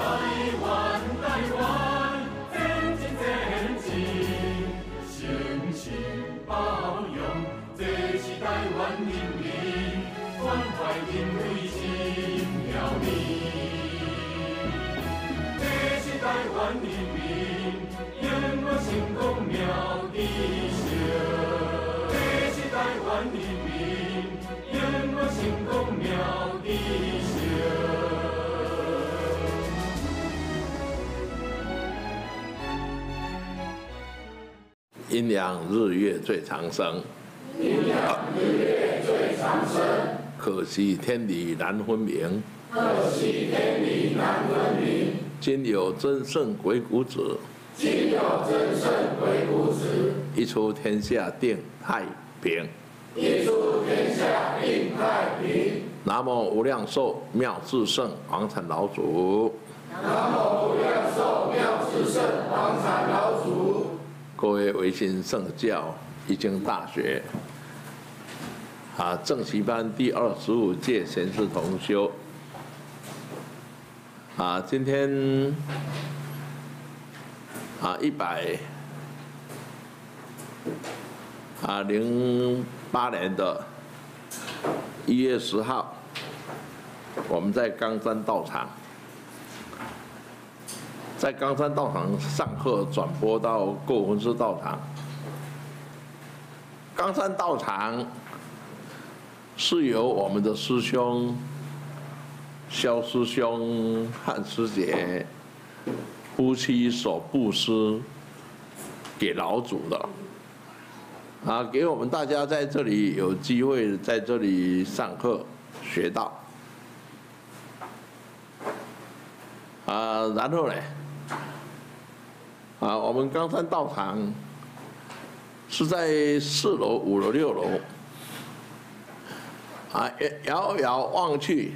阴阳日月最长生， 阴阳日月最长生。 可惜天理难分明， 可惜天理难分明。 今有真圣鬼谷子， 今有真圣鬼谷子， 一出天下定太平。 一出天下定太平。 南无无量寿妙智圣王禅老祖。 南无无量寿妙智圣王禅老祖。 各位维新圣教已经大学正习班第25届贤士同修今天108年的1月10号，我们在冈山道场。在冈山道场上课，转播到过文寺道场。冈山道场是由我们的师兄肖师兄、汉师姐夫妻所布施给老祖的，给我们大家在这里有机会在这里上课学到，然后呢？我们冈山道场是在4楼、5楼、6楼，遥遥望去，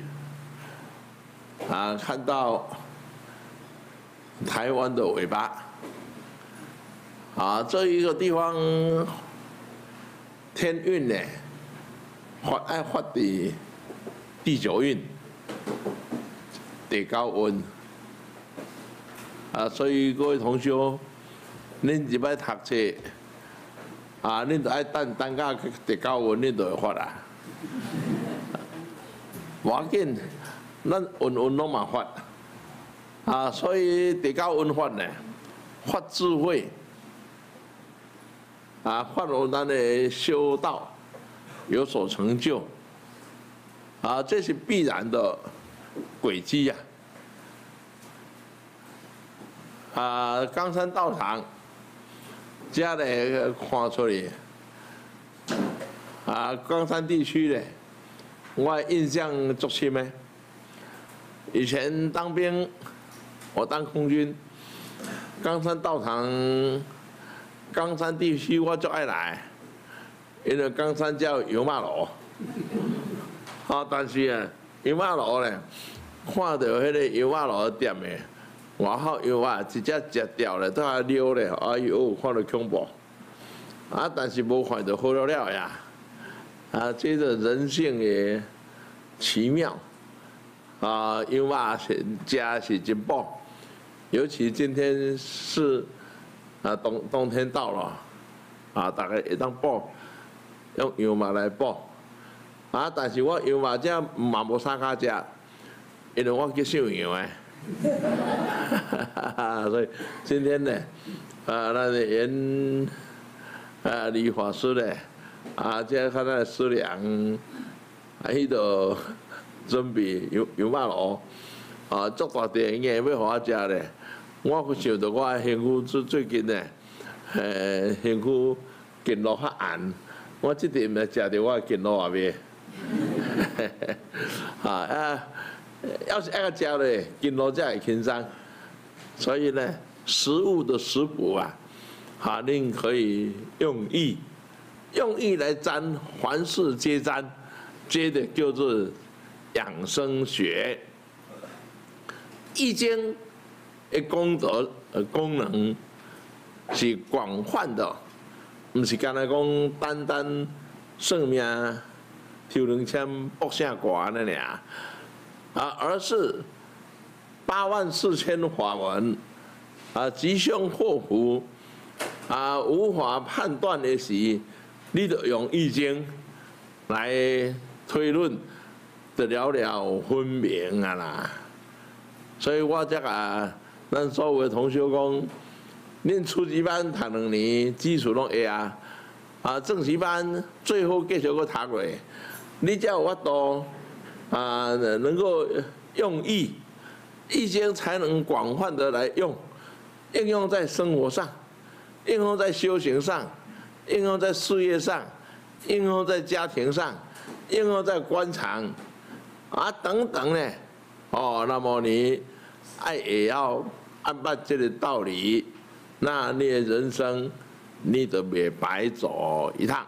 看到台湾的尾巴，这一个地方天运呢，发的地球运，地高温。所以各位同学，恁入来读册，恁就爱等到地高温，恁就会发啦。无要紧，咱运拢嘛发，所以地高温发呢，发智慧，发让咱的修道有所成就，这是必然的轨迹呀。冈山道场，这呢看出来，冈山地区呢，我印象足深的。以前当兵，我当空军，冈山道场，冈山地区我就爱来，因为冈山叫油麻路，但是油麻路呢，看到迄个油麻路店的。外口油啊，直接食掉咧，都还溜咧，哎呦，看到恐怖。但是无看到好了了呀。这个人性的奇妙。油啊是真补，尤其今天是冬天到了，大家会当补，用油麻来补。但是我油麻这嘛无啥卡食，因为我去上油诶。所以今天呢，咱的严李法师呢，这看咱师娘，迄度准备油麻路，足大地硬要互我食咧。我想到我身躯最近呢，身躯筋络较硬，我这阵呢食着我筋络也袂，要是爱食咧，筋络才会轻松。所以呢，食物的食补您可以用意来沾，凡事皆沾，接的就是养生学。易经的功德功能是广泛的，不是干那讲单单算命、抽两签卜啥卦安尼尔。而是 84000法门，吉凶祸福，无法判断的时，你就用易经来推论，就了分明啊啦。所以我才咱所有的同学讲，恁初级班读2年，基础拢会啊，正级班最后继续搁读落，你才有法度能够用易经才能广泛的来应用在生活上，应用在修行上，应用在事业上，应用在家庭上，应用在官场等等呢。那么你也要按照这个道理，那你的人生你就别白走一趟。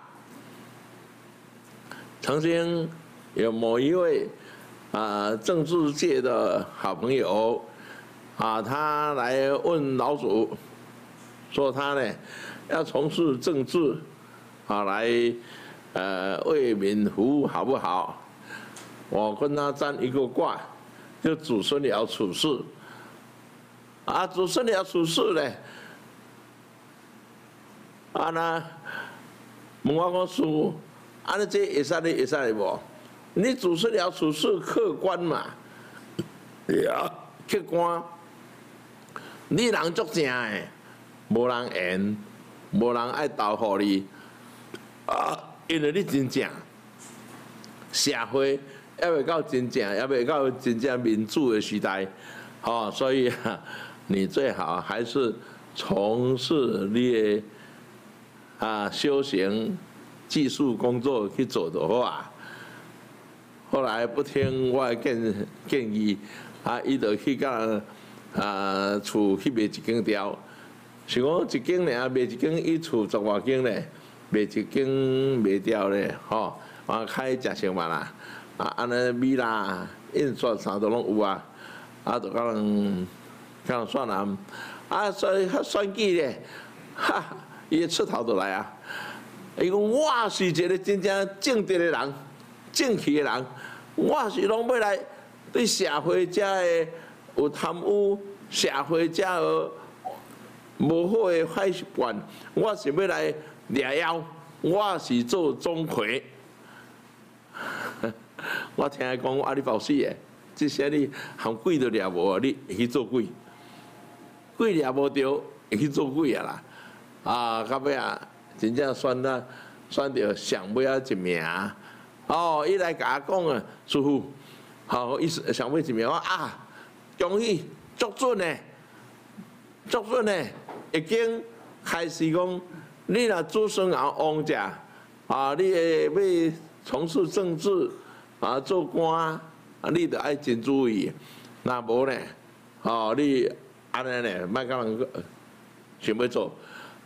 曾经有某一位政治界的好朋友他来问老祖，说他呢要从事政治来为民服务好不好？我跟他占一个卦，就祖孙爻处世。祖孙爻处世呢，那问我讲师父，尼这会使无？你祖孙爻处世客观嘛？客观。你人足正的，无人缘，无人爱投互你，因为你真正社会还未到真正，还未到真正民主的时代，所以你最好还是从事你的修行、技术工作去做就好啊。后来不听我的建议，伊就去甲厝去卖一间钓，想讲一间尔卖一间，伊厝10外间咧，卖一间卖钓咧，开食成嘛啦，安尼米啦、印刷啥都拢有啊，就甲人算啊，所以选举咧，伊出头就来啊，伊讲我是一个真正正直的人。正气的人，我是拢要来对社会遮的有贪污、社会遮的无好的坏习惯，我是要来抓妖，我是做钟馗。我听伊讲，你报死的，这些你含鬼都抓无，你会去做鬼？鬼抓无着，会去做鬼啊啦！到尾真正选到上尾一名。伊来甲我讲师父，伊上尾一名我恭喜，足准的，足准的，已经开始讲，你若子孙后王者，你会要从事政治，做官，你着爱真注意，若无呢，你安尼呢，莫甲人想要做，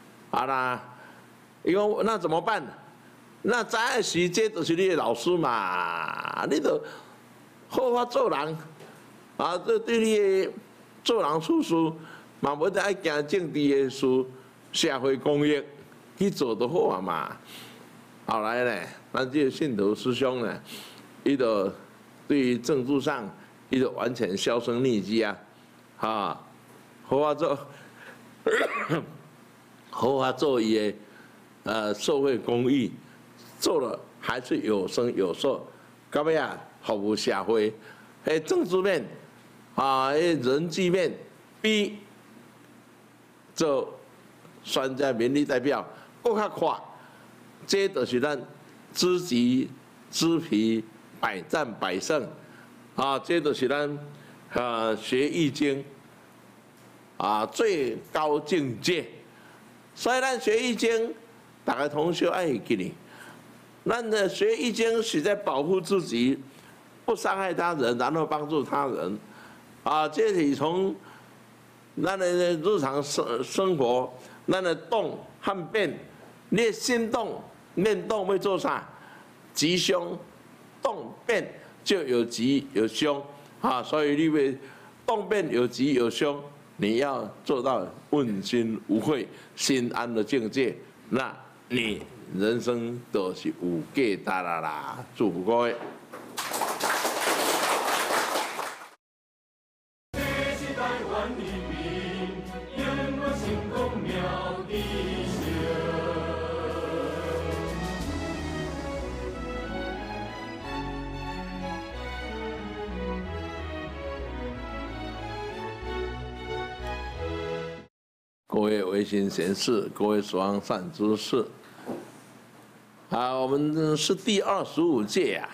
伊讲那怎么办？那在时，这就是你的老师嘛，你就好好做人，这对你的做人处事，嘛无得爱行政治的事，社会公益去做就好啊嘛。后来呢，咱这个信徒师兄呢，伊就对于政治上，伊就完全销声匿迹啊，好好做，好好做伊的社会公益。做了还是有声有色，到尾服务社会，政治面，人际面，比做选择民意代表更较快。这就是咱知己知彼，百战百胜。这就是咱学易经最高境界。所以咱学易经，大家同学爱记哩。咱的学易经是在保护自己，不伤害他人，然后帮助他人，这是从咱的日常生活，咱的动和变，你的心动、念动要做啥？吉凶，动变就有吉有凶，所以你要动变有吉有凶，你要做到问心无愧、心安的境界，那你人生都是有价值啦！祝福各位。 湾人民永远成功妙智胜。 各位维新贤士，各位所望善知识，我们是第25届呀。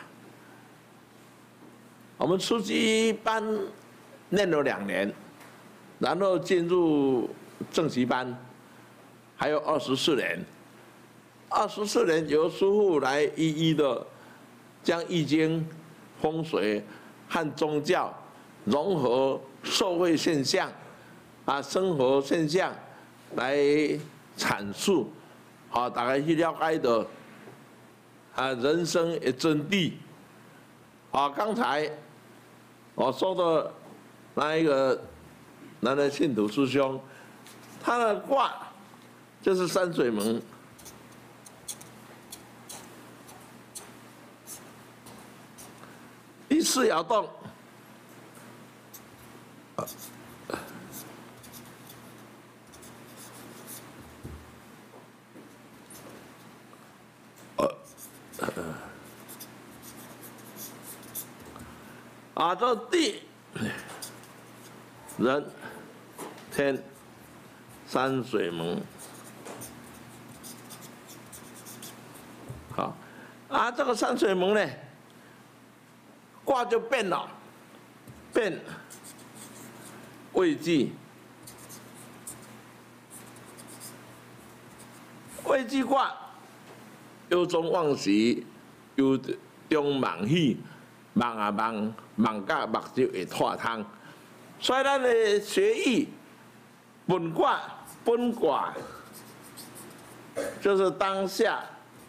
我们初级班念了2年，然后进入正习班，还有24年。24年由师父来一一的将易经、风水和宗教融合社会现象、生活现象来阐述，大家去了解的人生的真谛。刚才我说的那一个南的信徒师兄，他的卦就是山水门。第4爻动，这地人天山水门，好，这个山水门呢，卦就变了，变未济，未济卦忧中忘喜，忧中忘喜。梦甲目睭会脱汤，所以咱的学艺本卦就是当下，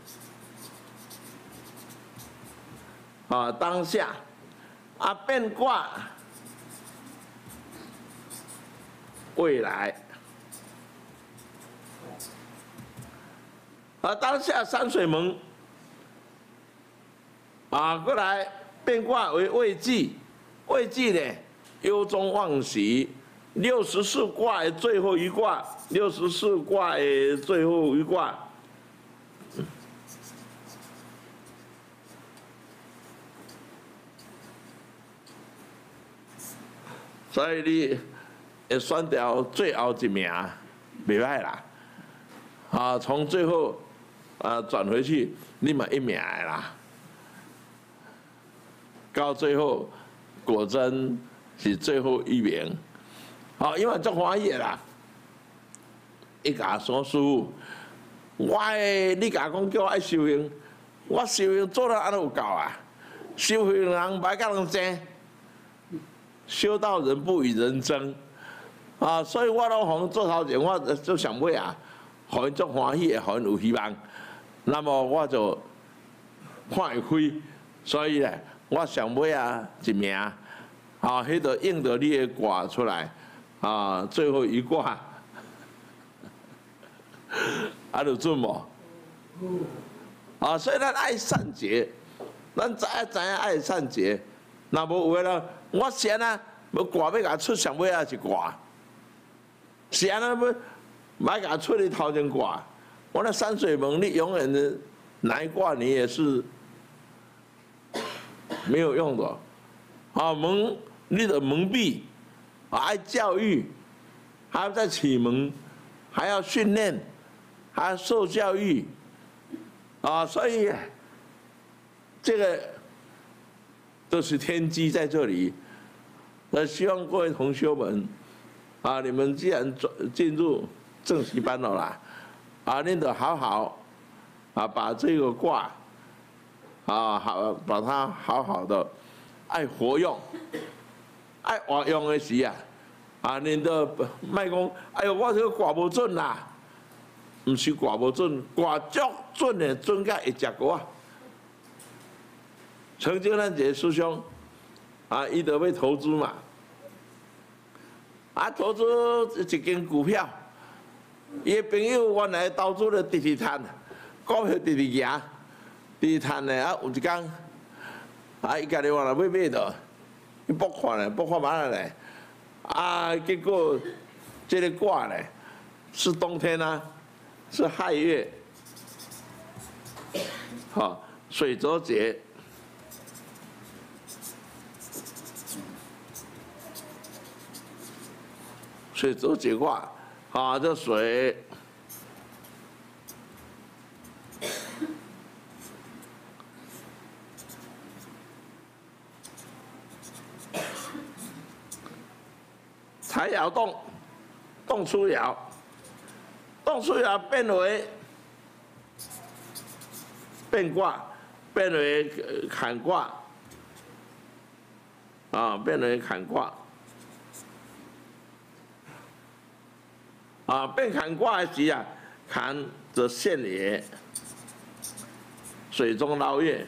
当下，变卦未来，当下山水门，过来。变卦为未济，未济呢，忧中忘喜，64卦的最后一卦，64卦的最后一卦，所以你会选掉最后一名，袂歹啦，从最后转回去，你嘛1名的啦。到最后，果真是最后1名，因为足欢喜啦。伊甲说师父，你甲讲叫我爱修行，我修行做了安怎有够啊？修行人歹甲人争，修道人不与人争，所以我拢互做头前，我就想尾互因足欢喜，互因有希望，那么我就看会开，所以呢。我上尾1名，迄个应着你的卦出来，最后一卦，就准无？所以咱爱善结，咱知影爱善结，若无有诶我是安那，要卦要甲出上尾一卦，是安那要买甲出你头前卦，我那山水门你永远的哪一卦你也是。没有用的，你的蒙蔽，爱教育，还要再启蒙，还要训练，还要受教育，所以这个都是天机在这里。希望各位同学们，你们既然进入正习班了啦，你得好好把这个卦。好，把它好好的爱活用，爱活用的时恁都莫讲，哎呦，我这个卦无准啦，唔是卦无准，卦足准的，准甲会食果。曾经咱一个师兄，伊就要投资嘛，投资一间股票，伊的朋友原来投资了直赚，股票直赢。第一摊呢，有一天，伊家己话来要买的，伊拨看咧，拨看买来咧， 啊，结果这个卦呢是冬天啊，是亥月，好，水泽节。水泽节卦，啊，这水财爻动，动出爻，动出爻变为变卦，变为坎卦，啊，变为坎卦。啊，变坎卦的时啊，坎则现也，水中捞月。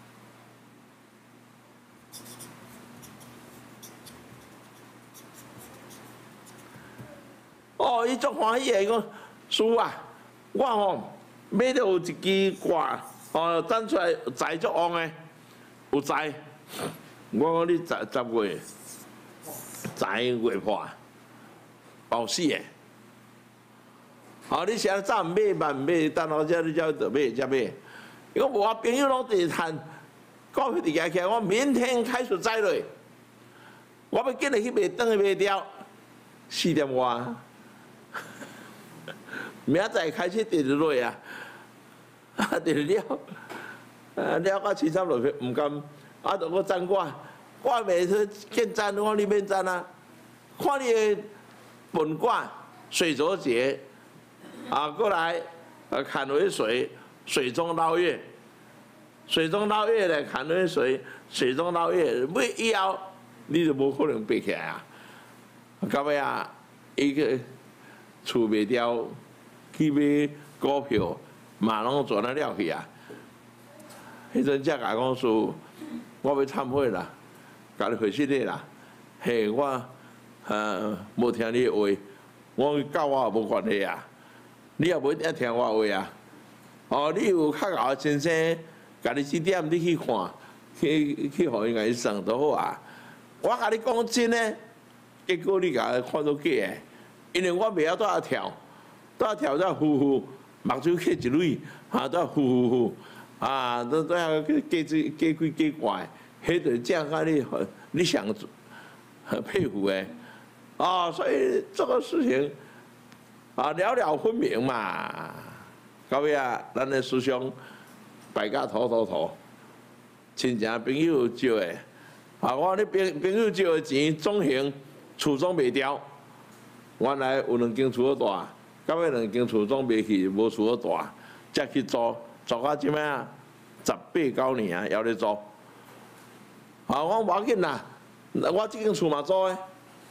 哦，伊足欢喜的讲，师父啊，我吼买到有一支卦，哦，展出来财足旺的，有财。我讲你10月，财月破，保死的。好，你现在早唔买，慢唔买，等后只你才得买，才买。因为我朋友拢伫谈股票伫起来，我明天开始栽落，我要紧来去卖，等去卖掉4点外，明仔载开始跌落落啊，跌了，了到7、3落去，唔甘，啊，就我占卦，卦袂去见占，我你免占啊，看你的本卦水泽节。啊，过来，坎为水，水中捞月，水中捞月咧，坎为水，水中捞月，买以后你就无可能爬起来啊！到尾啊，伊个厝卖掉，去买股票，嘛拢赚得了去啊！迄阵才甲讲说，我要忏悔啦，甲你回信你啦，嘿，我无听你的话，我教我也无关系啊。你也无一定听我话啊！哦，你有较敖的先生，家己指点你去看，去互伊甲伊算就好啊。我甲你讲真诶，结果你甲看做假诶，因为我袂晓倒跳，倒跳才呼呼，目睭起一蕊，啊，倒呼呼呼，啊，都要加鬼加怪，迄就正甲你想佩服诶，啊，所以这个事情。啊，了了分明嘛，到尾啊，咱的师兄败甲土，亲情朋友借的，啊，我你朋友借的钱总行，厝总卖掉，原来有2间厝好大，到尾2间厝总卖去，无厝好大，才去租到即摆啊，18、9年啊，还咧租。啊，我无要紧啦，我即间厝嘛租的。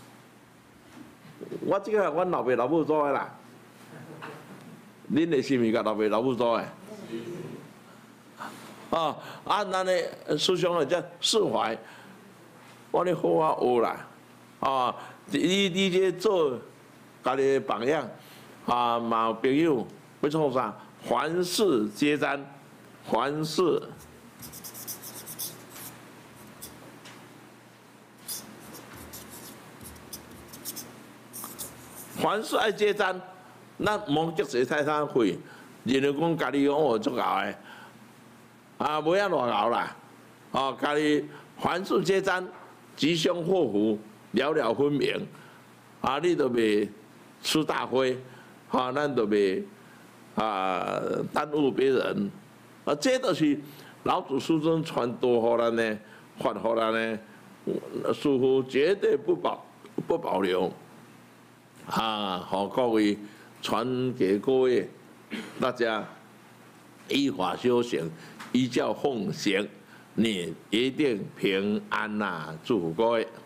我即个阮老爸老母做的啦，恁的是毋是甲老爸老母做的？哦，啊，咱的师兄咧，才释怀，我咧好啊学啦，啊，你这做家己的榜样，啊，嘛有朋友要创啥？凡事皆沾，凡事。凡事爱皆沾，咱莫积济太太费，然后讲家己讲我足熬的，啊，无遐偌熬啦，哦，家己凡事皆沾，吉凶祸福了了分明，啊，你都袂吃大亏，啊，咱都袂啊耽误别人，啊，这都是老祖师尊传导予咱的，发予咱的，师父绝对不保留。啊，好，各位传给各位大家依法修行，依教奉行，你一定平安呐！祝福各位。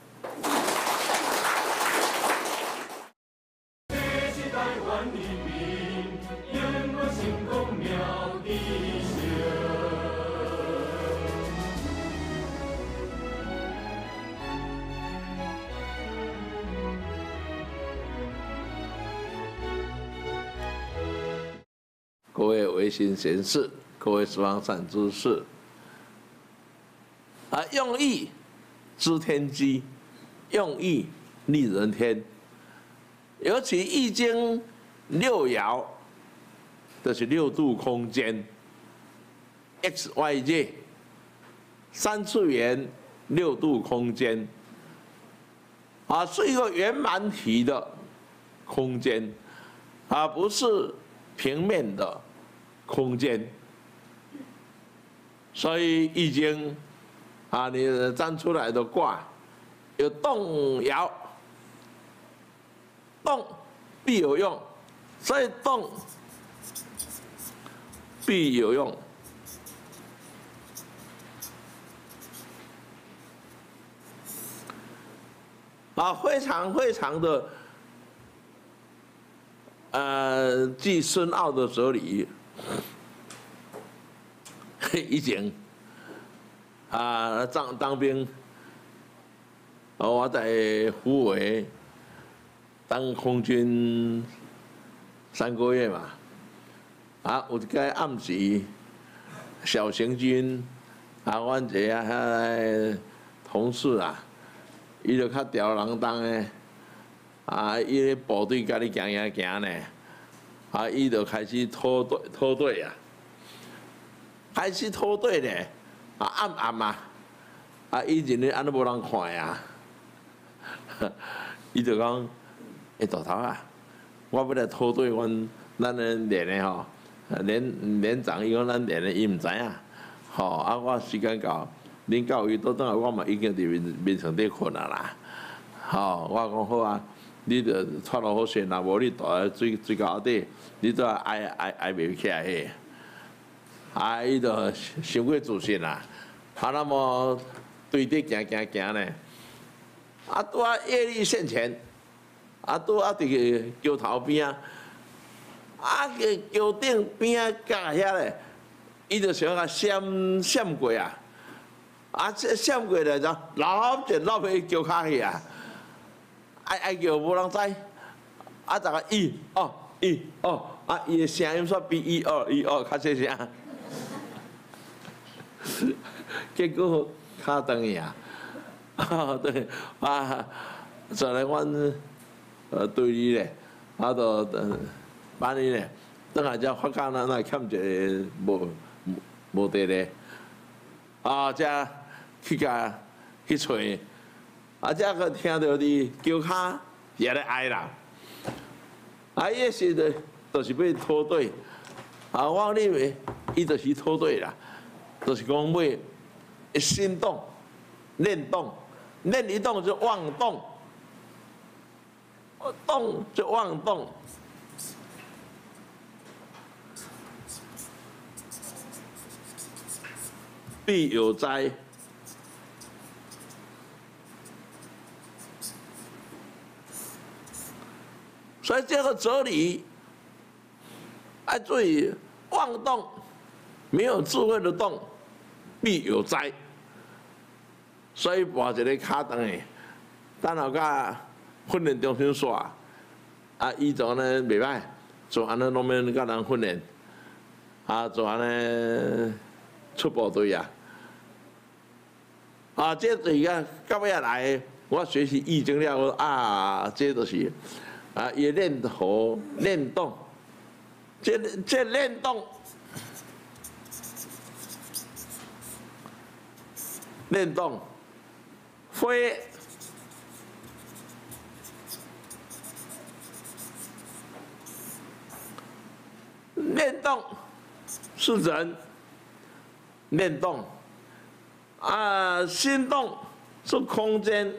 各位维新贤士，各位十方善知识，啊，用意知天机，用意立人天。尤其《易经》六爻，就是六度空间 ，X、Y、Z， 3次元6度空间，是一个圆满体的空间，不是平面的空间。所以《易经》你占出来的卦有动爻。动必有用，所以动必有用。非常的继深奥的哲理。以前当兵，我在虎尾。当空军3个月嘛，有一个暗时，小行军，阮一个同事伊就较吊儿郎当的，伊咧部队甲你行呢，伊就开始脱队开始脱队呢，暗伊认为安尼无人看呀，伊就讲。大头我要来脱队，咱咧练的吼，连长伊讲咱练的伊唔知影，我时间到，恁到伊倒转来，我嘛已经伫面床底困啦，我讲好啊，你着穿落好势，若无你大水到后底，你都挨袂起来迄。伊着伤过自信啦，那么对底行呢，拄业力现前。拄伫个桥头边个桥顶边架遐咧，伊就想闪过闪过来就老去桥骹去爱叫无人知，大家1、2、1、2，伊的声音煞比1、2、1、2较细声，结果卡断去对昨来阮。对你咧，就办理咧，等下才发觉咱欠一个无地咧，才去找，才个听到伫桥骹也咧哀啦，伊个是就是要脱队，我认为伊就是脱队啦，就是讲要心动、念动，念一动就妄动。动就妄动，必有灾。所以这个哲理，注意妄动，没有智慧的动，必有灾。所以跋一个卡顿的，等下甲。训练中心煞，伊就安尼袂歹，就安尼拢免甲人训练，就安尼出部队这就是到尾来，我学习易经了，这就是伊练头练动，这练动，练动，非。练动是人，练动心动是空间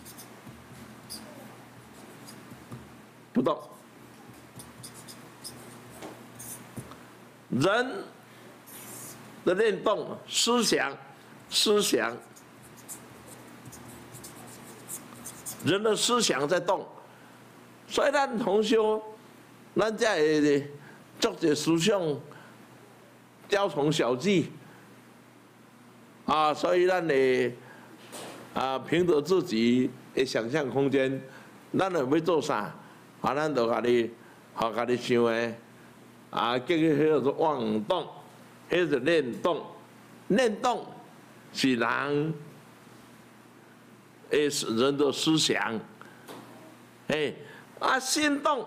不动，人的练动思想，人的思想在动，所以咱同修，咱才会。作者思想雕虫小技所以咱会凭着自己的想象空间，咱要做啥咱就甲你想的结果迄个做妄动，迄个念动，念动是人的思想哎，啊，心动，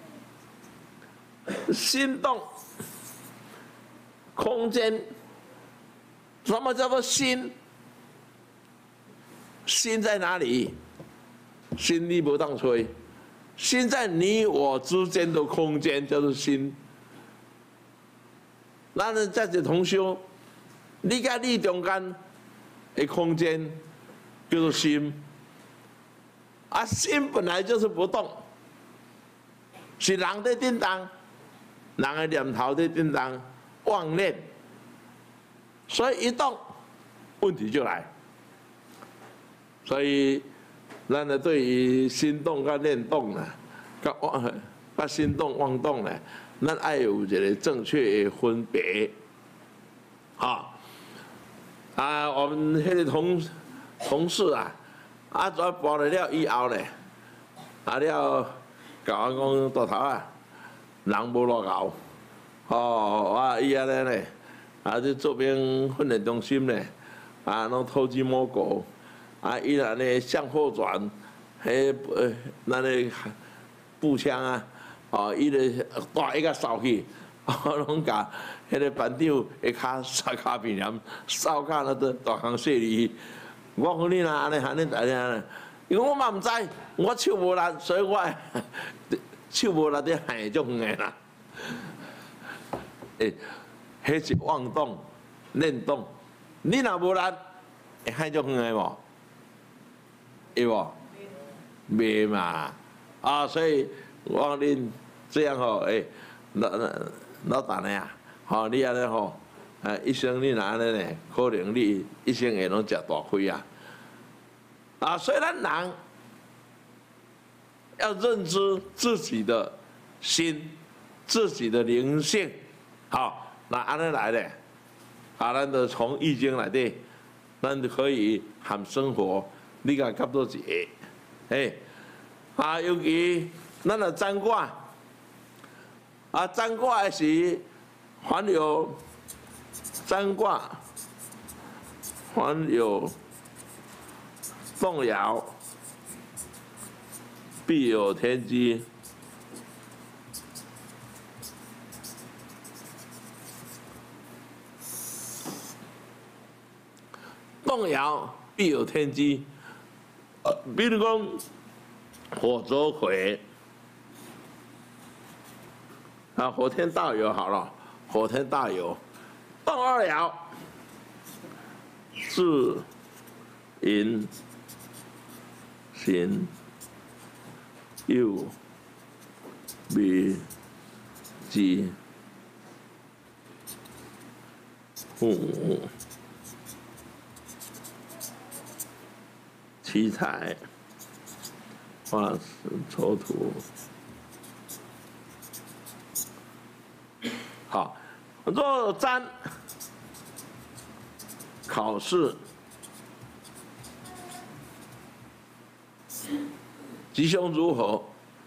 心动，空间，什么叫做心？心在哪里？心你不当吹，心在你我之间的空间叫做心。咱们在这同修，你甲你中间的空间叫做心。啊，心本来就是不动，是人在叮当，人的念头在叮当，妄念，所以一动，问题就来。所以，咱呢对于心动跟念动呢，跟心动妄动呢，咱爱有一个正确的分别。我们迄个同事啊。再播了以后咧，了，甲我讲大头啊，人无偌敖，伊安尼咧，这做兵训练中心咧，拢偷鸡摸狗，伊若呢向后转，咱的步枪啊，伊咧带一个扫去，拢甲迄个班长的骹边沿扫骹那都大行细哩。我讲你若安尼大呢，因为我嘛唔知，我手无力，所以我手无力伫喊足远的啦。迄是妄动、念动，你若无力，会喊足远的无？会无？袂嘛，所以我讲恁这样吼，老大呢啊，你安尼吼。一生你若安尼呢，可能你一生会拢食大亏啊！所以咱人要认知自己的心、自己的灵性。好，那安尼来咧，咱就从易经内底，咱就可以含生活，你甲夹做一下。尤其咱的占卦，占卦的时，还有。占卦，凡有动摇，必有天机。动摇必有天机。比如讲，火灼魁，火天道有好了，火天道有。动二爻，自寅辛酉未己午七财化石丑土。好，做占。考试吉凶如何？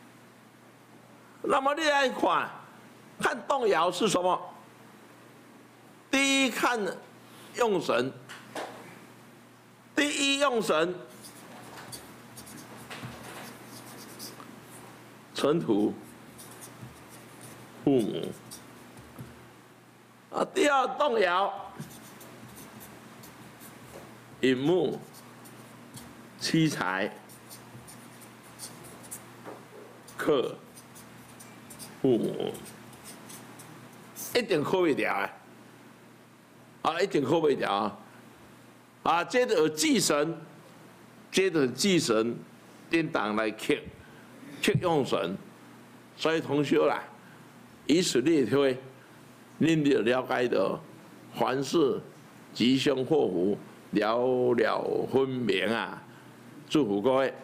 那么你来看动摇是什么？第一看用神，第一用神，尘土父母。第二动摇。寅木、七财、克父母，一定扣袂掉一定扣袂掉接着有忌神，接着忌神颠当来克用神，所以同修啦，以此类推，恁就了解到凡事吉凶祸福。了了分明啊！祝福各位。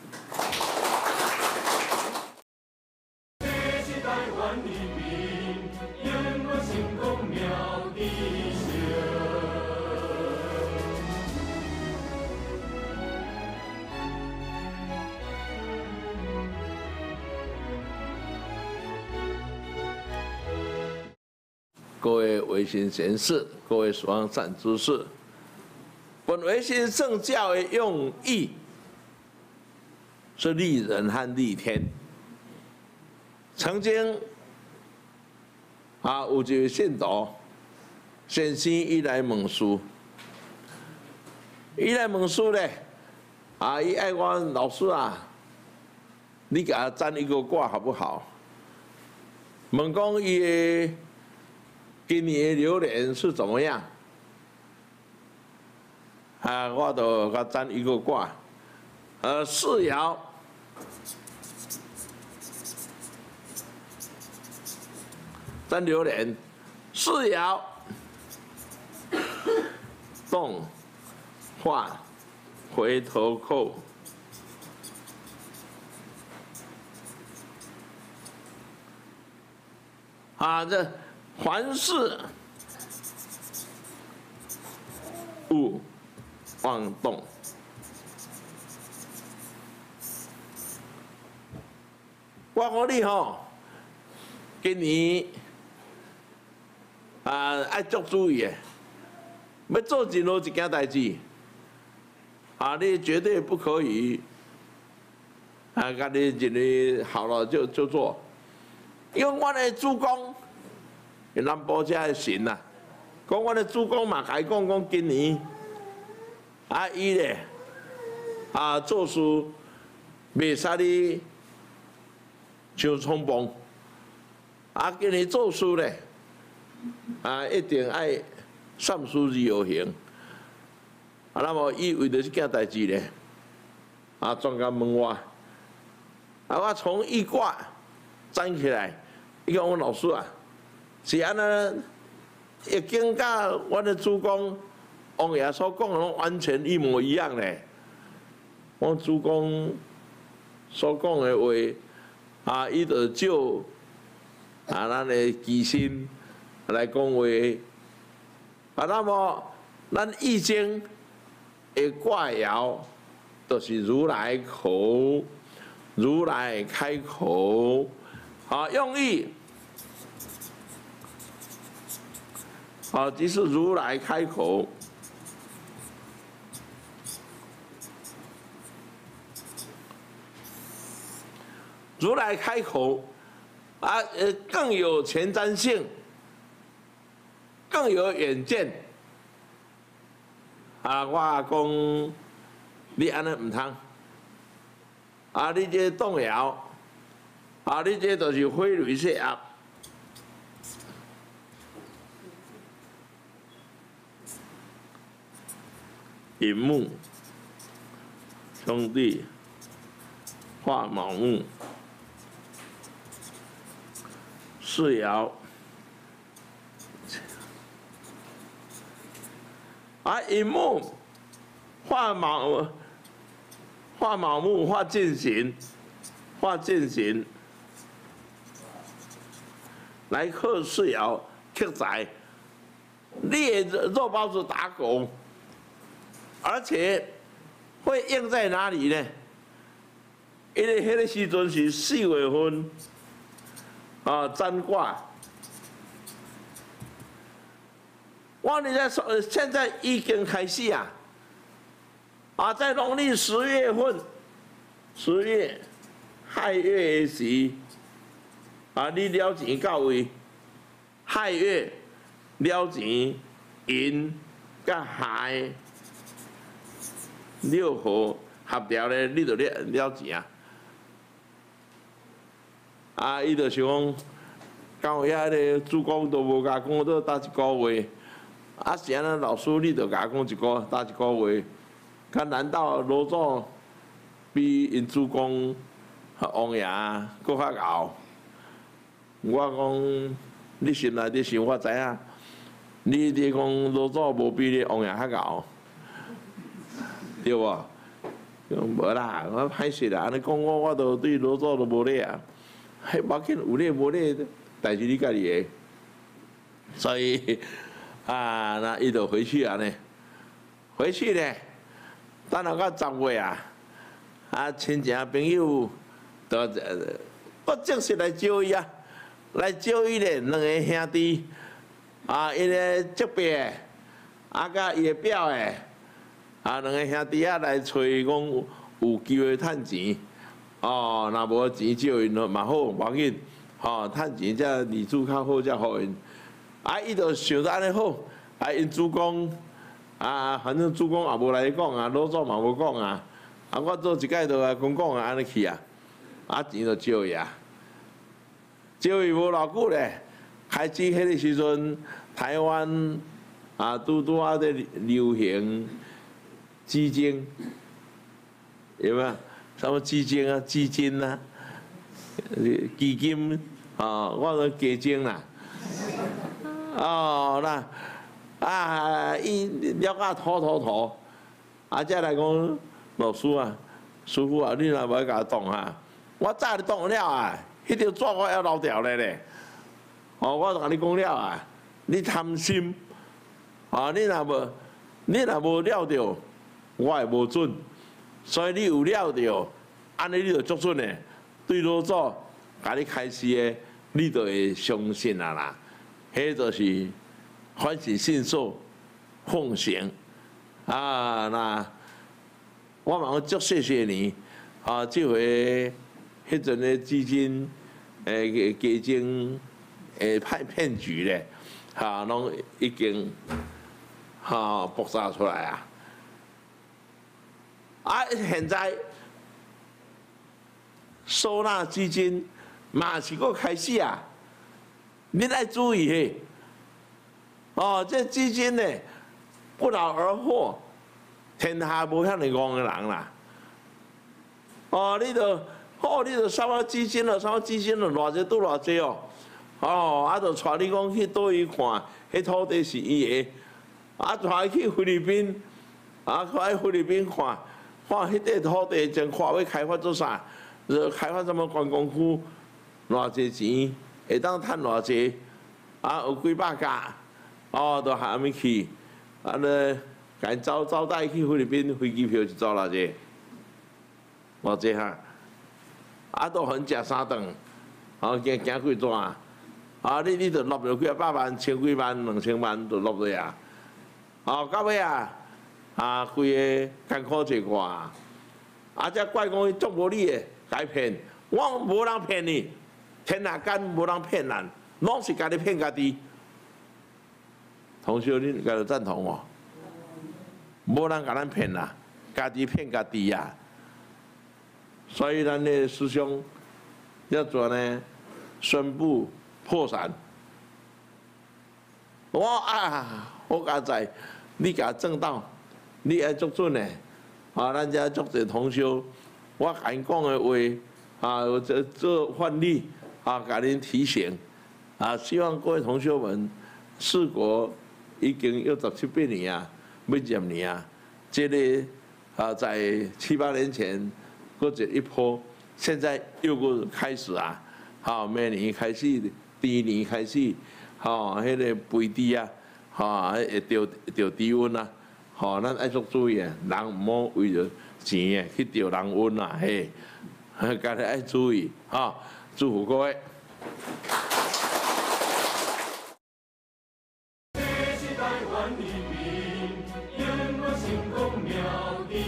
这是台湾人民永远成功妙智秀。 各位维新贤士，各位所望善知识。本维新圣教的用意是利人和利天。曾经有一位信徒先生伊来问事，伊来问事咧，伊爱我老师啊，你给他占一个卦好不好？问讲伊的今年的流年是怎么样？我就给他占一个卦，四爻。占流年，四爻动画回头扣，这凡事勿妄动。我讲你吼，今年爱足注意的，要做任何一件代志，你绝对不可以家己认为好了就做，因为我的主公，南部遮的神啊，讲我的主公嘛，甲伊讲今年，伊咧做事袂使你伤冲动，今年做事咧。一定爱善思而有行。那么伊为着这件代志咧，专家问我，我从易卦站起来，伊讲我老师啊，是安尼，已经甲我的主公王爷所讲的完全一模一样咧。我主公所讲的话，伊就照咱的基心。来讲话，那么咱易经的卦爻，就是如来口，如来开口，用意，即是如来开口。如来开口，更有前瞻性。更有远见，我讲你安尼唔通，你这动摇，你这就是非雷泄压，寅木兄弟画卯木，四爻。寅木画卯木画进行，来克四爻克财，你的肉包子打狗，而且会用在哪里呢？因为迄个时阵是4月份，占卦。我现在已经开始在农历10月份，10月亥月时，你了钱到位，亥月了钱，寅甲亥6号合调咧，你就了钱伊就想讲，到遐个主公都无甲讲到搭一个月。是安尼，老师你着甲我讲搭一个月，难道罗总比因主公王爷搁较敖？我讲你心内底想，我知影，你伫讲罗总无比你王爷较敖，对无？无啦，我歹势啦，安尼讲我着对罗总都无咧啊，无要紧有咧无咧，代志你家己个，所以。那伊就回去呢，回去呢，等到到10月亲戚朋友都我正式来招伊来招伊咧2个兄弟，伊个这边甲伊个表2个兄弟来找讲有机会趁钱， 哦，若无钱借因嘛好，无要紧，吼，趁钱才利主较好才互因。啊，伊就想得安尼好，啊，因主公啊，反正主公也无来讲啊，老祖嘛无讲啊，啊，我做一摆就来讲啊，安尼去啊，啊，钱就借伊啊，借伊无偌久咧，开始迄个时阵，台湾啊，拄啊在流行基金，有没有？什么基金啊、基金啊、基金啊，我说基金啦。哦，那啊，伊了解土，啊，才来讲老师啊，师傅啊，你若无甲我动啊，我早就动了啊，迄条纸我还留条咧。哦，我就甲你讲了啊，你贪心，啊，你若无了着，我会无准。所以你有了着，安尼你就足准的。对老祖甲你开示的，你就会相信啊啦。迄就是欢喜信受，奉行啊！那我嘛足谢谢你啊！这回迄阵的基金基金骗局咧，哈，拢已经爆炸出来啊！啊，现在收纳基金嘛是个开始啊！你爱注意嘿，哦，这基金呢不劳而获，天下无遐尼戆的人啦。哦，你就什么基金了，什么基金了，偌济拄偌济哦。哦，啊，就带你讲去倒位看，迄土地是伊的，啊，带伊去菲律宾，啊，去菲律宾看迄块土地正看要开发做啥，开发什么观光区，偌济钱。会当趁偌济，啊有几百架，哦，都下面去，啊咧，甲因招待去菲律宾，飞机票是租偌济，偌济哈，啊都很食三顿，啊行几段，啊你就落着几啊百万、千几万、2000万就落去啊，哦到尾啊规个艰苦一挂，啊才怪讲伊足无理的，甲伊骗，我无人骗你。天下间无人骗人，拢是家己骗家己。同学，你家己赞同哦？无人甲咱骗啦，家己骗家己呀。所以咱的师兄要做呢，宣布破产。我甲在，你甲正道，你爱足准的。啊，咱遮足侪同学，我甲因讲的话，啊，做范例。啊，给您提醒，啊，希望各位同学们，四国已经有17、18年啊，要10年啊，这个啊，在7、8年前，过这一波，现在又过开始啊，好，每年开始，第一年开始，好，迄个肥猪啊，好，会着低温啊，好，咱爱足注意啊，人唔好为着钱啊去着人温啊，嘿，家己爱注意，哈。祝福各位。 这是台湾人民，永远成功妙的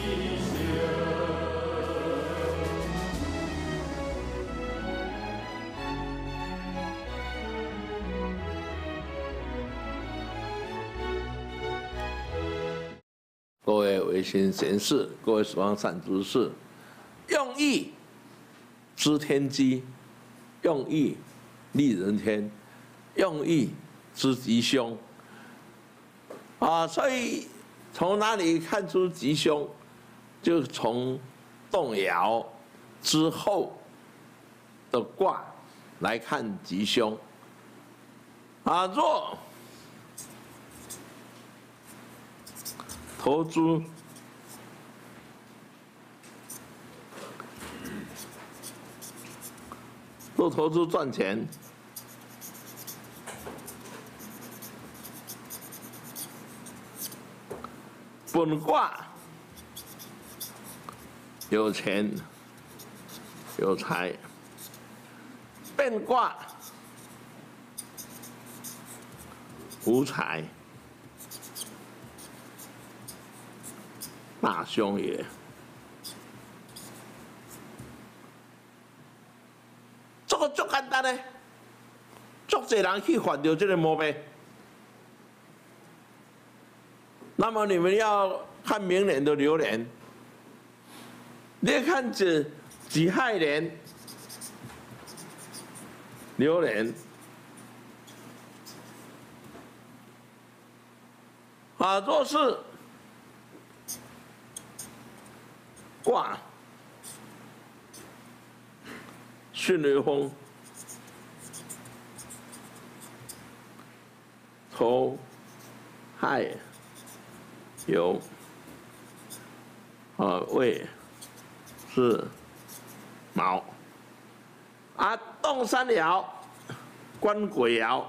各位维新贤士，各位十方善知识，用意知天机。用意利人天，用意知吉凶。啊，所以从哪里看出吉凶？就从动摇之后的卦来看吉凶。啊，若投资做投资赚钱，本卦有钱有财，变卦无财，大凶也。 个足简单的，足侪人去犯到这个毛病。那么你们要看明年的流年，你看己亥年流年啊，若是卦巽为风，头亥酉未巳卯啊，动三爻，官鬼爻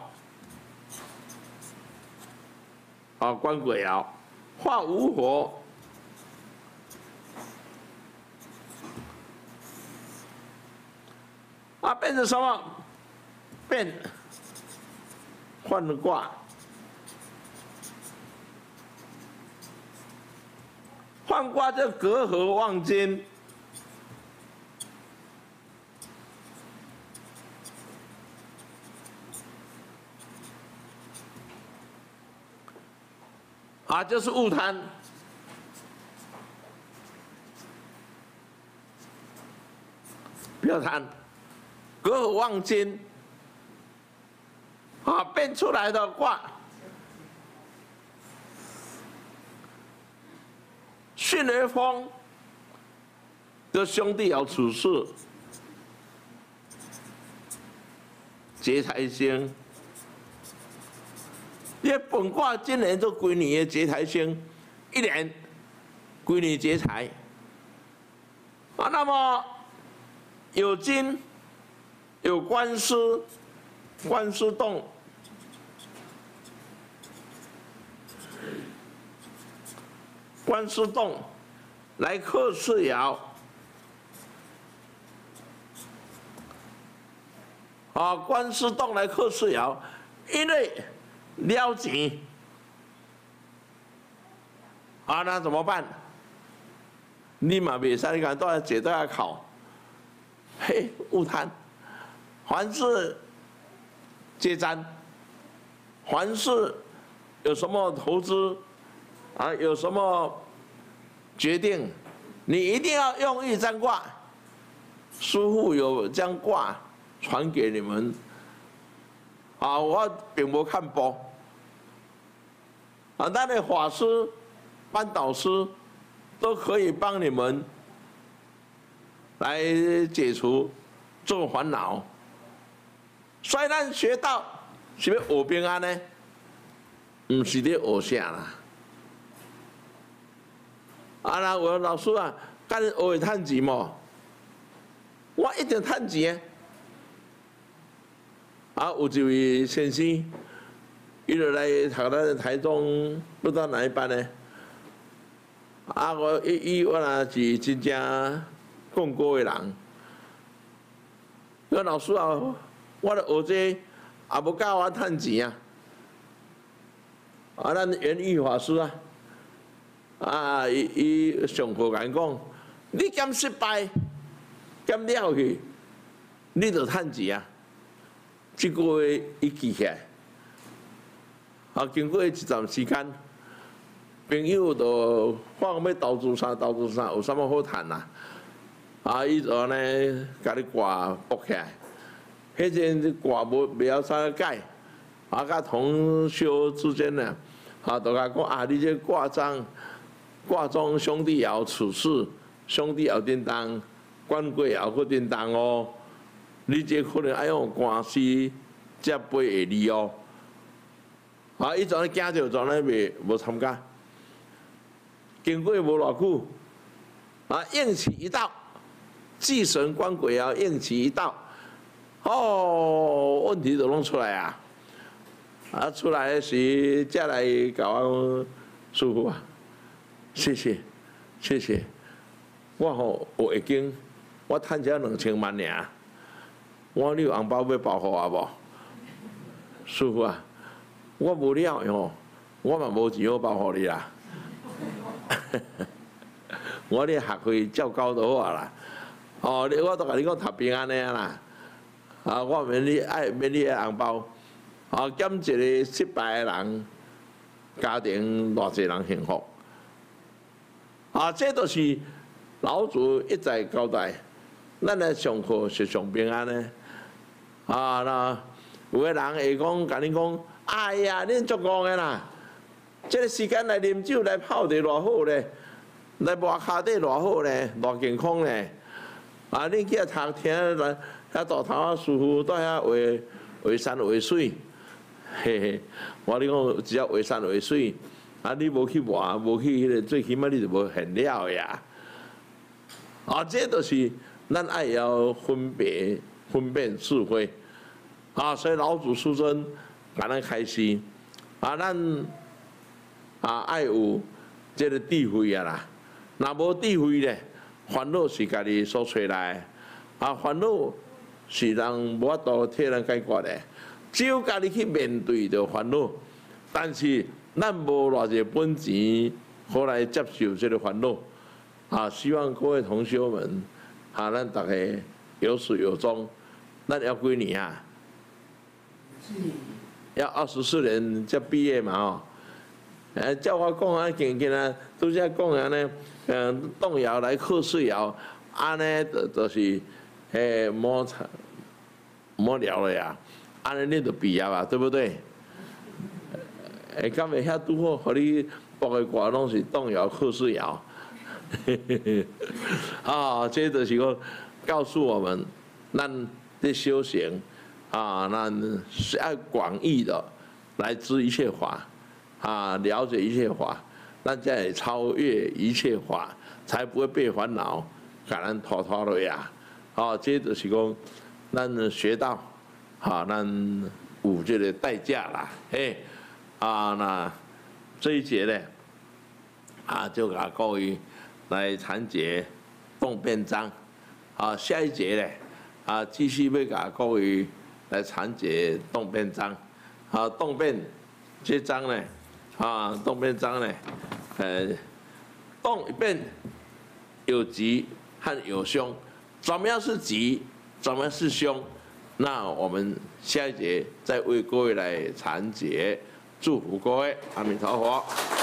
啊，官鬼爻化无火。啊，变成什么？变换卦，换卦就隔河望金。啊，就是误贪。不要贪。隔河望金，啊，变出来的卦，巽为风，的兄弟爻处事，劫财星。因为本卦今年都归你的劫财星，一年归你劫财，啊，那么有金。有官司，官司动，官司动来克次爻，啊，官司动来克次爻，因为了钱，啊，那怎么办？你嘛袂使，你看都要解都要考，嘿，误贪。凡是接占，凡是有什么投资啊，有什么决定，你一定要用易占卦。师父有将卦传给你们，啊，我并无看报，啊，但是法师、班导师都可以帮你们来解除这个烦恼。虽然学道是要学平安呢，唔是咧学啥啦。啊，那我老师啊，干学会趁钱无？我一定趁钱啊！有一位先生，伊就来读咱台中，不知道哪一班呢？啊，我若是真正讲过的人，个老师啊。我咧学这也无教我趁钱啊！啊，咱元玉法师啊，啊，伊上课甲讲，你兼失败，兼了去，你就趁钱啊！这个月伊记起来，啊，经过一段时间，朋友就看要投资啥，有啥物好趁啊？啊，伊就呢，甲你挂绑起来。迄阵卦袂晓啥解，啊，甲同修之间呢，啊，就甲讲啊，你这卦中兄弟爻处事，兄弟爻叮当，官鬼爻搁叮当哦，你这可能爱用官司才背会利哦。啊，伊阵惊着阵咧无参加，经过无偌久，啊，应期一到，忌神官鬼爻应期一到。哦，问题就弄出来啊！啊，出来时才来甲我师父啊，谢谢，谢谢。我吼有会经，我趁只2000万尔。我你有红包要包互我无？师父啊，我无了吼，我嘛无钱好包互你啦。我咧学费照交就好啊啦。哦，我都甲你讲读平安的啦。 我免你的红包，减一个失败的人，家庭偌济人幸福。这都是老祖一再交代，咱来上课是上平安的。那有个人会讲，甲你讲，哎呀，恁足戆的啦！这个时间来啉酒来泡茶偌好咧，来抹骹底偌好咧，偌健康咧。恁去遐读听来，遐大头啊师傅在遐画山画水，嘿嘿，我你讲只要画山画水，你无去抹，无去迄个，最起码你就无现了呀。这都是咱爱要分辨是非。所以老祖师尊甲咱开示，咱爱有这个智慧啊啦。若无智慧咧，烦恼是家己所找来的。烦恼是人无法度替咱解决的，只有家己去面对着烦恼。但是咱无偌济本钱，好来接受这个烦恼。希望各位同学们，咱大家有始有终。咱要几年啊？要24年才毕业嘛照我讲渐啊，拄则讲呢，动摇来克世谣，安尼就是摸了了呀，安尼你就毕业啊，对不对？敢会遐拄好，互你播的歌拢是动摇克世谣。这就是讲告诉我们，咱的修行咱是要广义的来知一切法，了解一切法，咱才会超越一切法，才不会被烦恼给咱拖落呀。这就是讲咱学到，咱有这个代价啦，那这一节呢，就给各位来谈解动变章，下一节呢，继续要给各位来谈解动变章，动变这章呢，动变章呢，动变有吉和有凶，怎么样是吉，怎么样是凶？那我们下一节再为各位来谈解，祝福各位，阿弥陀佛。